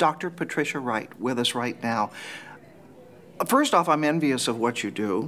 Dr. Patricia Wright with us right now. First off, I'm envious of what you do.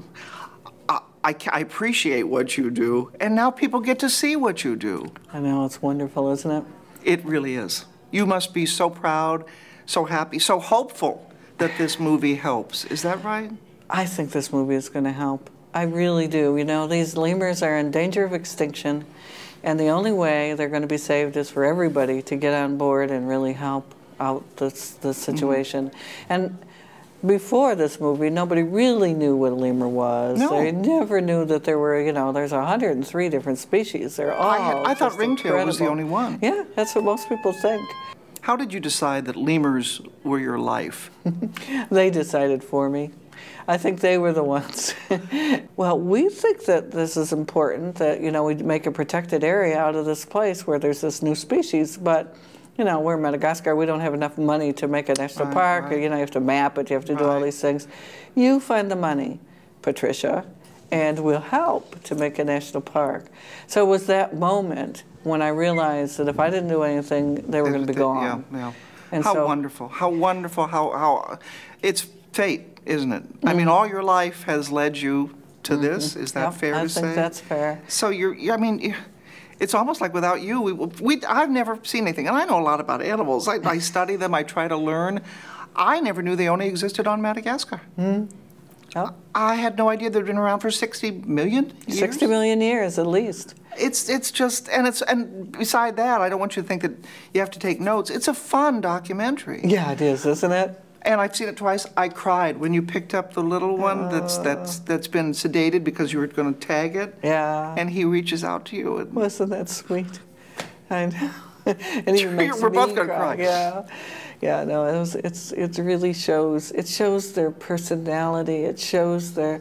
I appreciate what you do, and now people get to see what you do. I know, it's wonderful, isn't it? It really is. You must be so proud, so happy, so hopeful that this movie helps. Is that right? I think this movie is going to help. I really do. You know, these lemurs are in danger of extinction, and the only way they're going to be saved is for everybody to get on board and really help out the situation. And before this movie, nobody really knew what a lemur was. No. They never knew that there were, you know, there's 103 different species. They're all I thought ringtail was the only one. Yeah, that's what most people think. How did you decide that lemurs were your life? They decided for me. I think they were the ones. Well, we think that this is important, that, you know, we make a protected area out of this place where there's this new species, but you know, we're in Madagascar, we don't have enough money to make a national park. You know, you have to map it, you have to do all these things. You find the money, Patricia, and we'll help to make a national park. So it was that moment when I realized that if I didn't do anything, they were going to be gone. Yeah. And how wonderful, how wonderful, how it's fate, isn't it? I mean, all your life has led you to this. Is that fair to say? I think that's fair. So I mean, it's almost like without you, I've never seen anything. And I know a lot about animals. I study them, I try to learn. I never knew they only existed on Madagascar. Oh. I had no idea they'd been around for 60 million years. 60 million years, at least. It's just, and beside that, I don't want you to think that you have to take notes. It's a fun documentary. Yeah, it is, isn't it? And I've seen it twice. I cried when you picked up the little one that's been sedated because you were going to tag it. Yeah. And he reaches out to you. And wasn't that sweet? I know. And even makes we're me both going to cry. Yeah. Yeah, no, it really shows. It shows their personality. It shows their.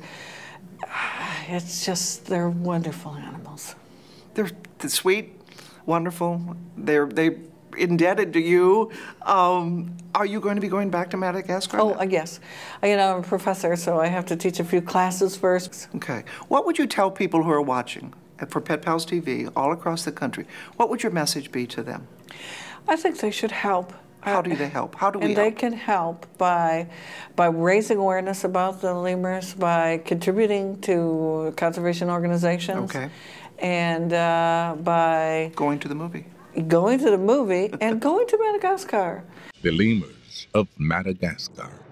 It's just they're wonderful animals. They're sweet, wonderful. They're indebted to you. Are you going to be going back to Madagascar? Oh, yes. You know, I'm a professor, so I have to teach a few classes first. Okay. What would you tell people who are watching for Pet Pals TV all across the country? What would your message be to them? I think they should help. How do they help? How do we help? And they can help by raising awareness about the lemurs, by contributing to conservation organizations. Okay. And by going to the movie. Going to the movie and going to Madagascar. The Lemurs of Madagascar.